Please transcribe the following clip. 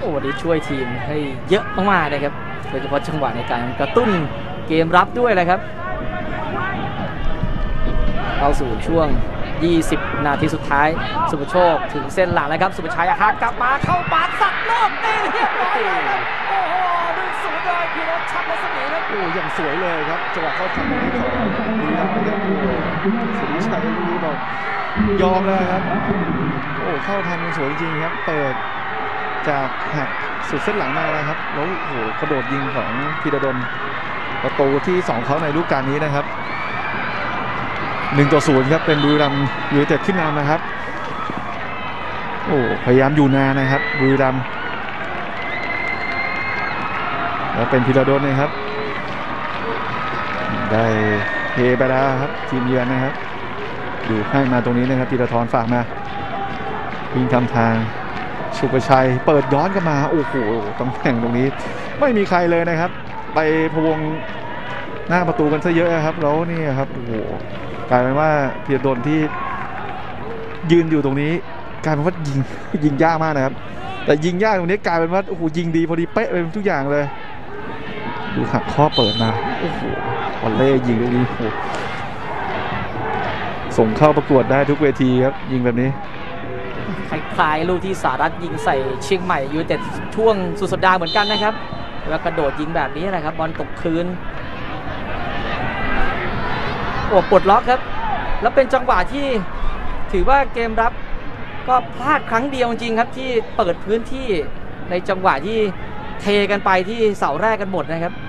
อ้วันนี้ช่วยทีมให้เยอะมากๆนะครับโดยเฉพาะจังหวะในการกระตุ้นเกมรับด้วยเลยครับเข้าสู่ช่วง20 นาทีสุดท้ายสุภโชคถึงเส้นหลังแล้วครับสุภชัยหักกลับมาเข้าปาดสักโลกตีเรียบร้อยครับโอ้โห1-0เลยพีรพชัดรัศมีครับโอ้ยังสวยเลยครับจังหวะเข้าทำนี้ของบุรีรัมย์นะครับสุภชัยลูกนี้บอกยอมเลยครับโอ้เข้าทำสวยจริงครับเปิดจากหักสุดเส้นหลังมานะครับแล้วโอ้กระโดดยิงของพีระดลประตูที่2เขาในฤดูกาลนี้นะครับ1-0ครับเป็นบุรีรัมย์ยูไนเต็ดขึ้นนำนะครับโอ้พยายามอยู่นานนะครับบุรีรัมย์แล้วเป็นพีระดลนะครับได้เฮไปแล้วครับทีมเยือนนะครับดูให้มาตรงนี้นะครับธีรทรฝากมายิงทำทางสุภชัยเปิดย้อนกลับมาโอ้โหตำแหน่งตรงนี้ไม่มีใครเลยนะครับไปพวงหน้าประตูกันซะเยอะครับแล้วนี่ครับโอ้โหกลายเป็นว่าพีระดลที่ยืนอยู่ตรงนี้กลายเป็นว่ายิงยากมากนะครับแต่ยิงยากตรงนี้กลายเป็นว่าโอ้โหยิงดีพอดีเป๊ะไปทุกอย่างเลยดูหักข้อเปิดมาโอ้โหวอลเล่ยิงตรงนี้โอ้โหส่งเข้าประกวดได้ทุกเวทีครับยิงแบบนี้คล้ายๆลูกที่สารัตยิงใส่เชียงใหม่ยูไนเต็ดช่วงสุดสัปดาห์เหมือนกันนะครับแล้วกระโดดยิงแบบนี้นะครับบอลตกพื้นโอ้ปลดล็อกครับแล้วเป็นจังหวะที่ถือว่าเกมรับก็พลาดครั้งเดียวจริงครับที่เปิดพื้นที่ในจังหวะที่เทกันไปที่เสาแรกกันหมดนะครับ